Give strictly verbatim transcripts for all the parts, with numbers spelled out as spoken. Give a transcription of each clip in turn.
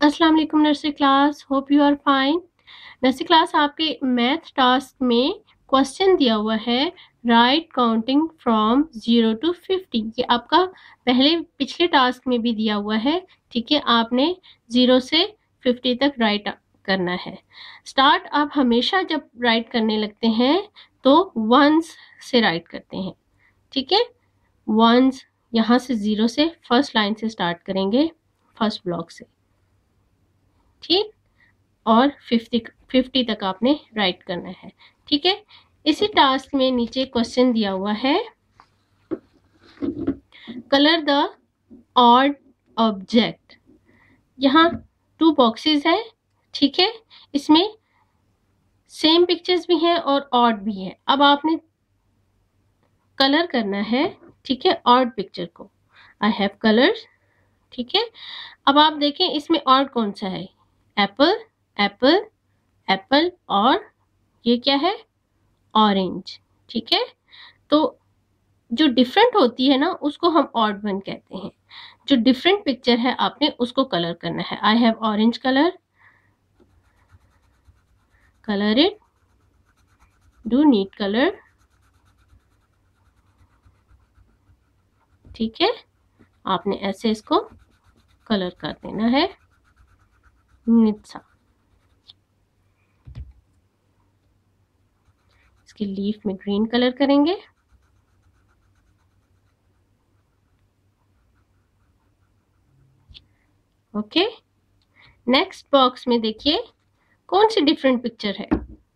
अस्सलाम वालेकुम nursery class, hope you are fine. Nursery class आपके मैथ टास्क में क्वेश्चन दिया हुआ है right counting from zero to fifty. ये आपका पहले पिछले टास्क में भी दिया हुआ है, ठीक है। आपने जीरो से फिफ्टी तक राइट करना है। स्टार्ट आप हमेशा जब राइट करने लगते हैं तो वंस से राइट करते हैं, ठीक है। वंस यहाँ से जीरो से फर्स्ट लाइन से स्टार्ट करेंगे, फर्स्ट ब्लॉक से, ठीक। और फिफ्टी फिफ्टी तक आपने राइट करना है, ठीक है। इसी टास्क में नीचे क्वेश्चन दिया हुआ है, कलर द ऑड ऑब्जेक्ट। यहाँ टू बॉक्सेस है, ठीक है। इसमें सेम पिक्चर्स भी हैं और ऑड भी है। अब आपने कलर करना है, ठीक है, ऑड पिक्चर को। आई हैव कलर्स, ठीक है। अब आप देखें इसमें ऑड कौन सा है, एप्पल, एप्पल, एप्पल, और ये क्या है, ऑरेंज, ठीक है। तो जो डिफरेंट होती है ना उसको हम ऑड वन कहते हैं। जो डिफरेंट पिक्चर है आपने उसको कलर करना है। I have orange colour, colour it, do neat colour, ठीक है। आपने ऐसे इसको कलर कर देना है, नित्सा। इसके लीफ में ग्रीन कलर करेंगे, ओके। नेक्स्ट बॉक्स में देखिए कौन सी डिफरेंट पिक्चर है,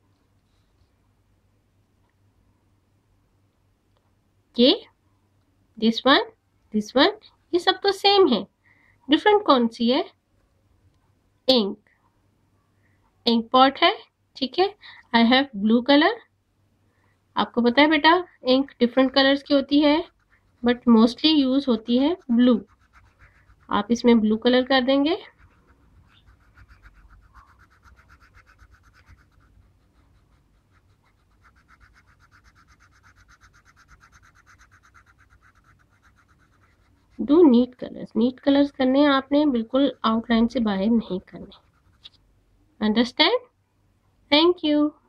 ये, दिस वन, दिस वन, ये सब तो सेम है। डिफरेंट कौन सी है, इंक, इंक पॉट है, ठीक है। I have blue colour. आपको पता है बेटा इंक डिफरेंट कलर्स की होती है बट मोस्टली यूज होती है ब्लू। आप इसमें ब्लू कलर कर देंगे, do neat colours. Neat colours करने आपने, बिल्कुल आउटलाइन से बाहर नहीं करने। अंडरस्टैंड? Thank you.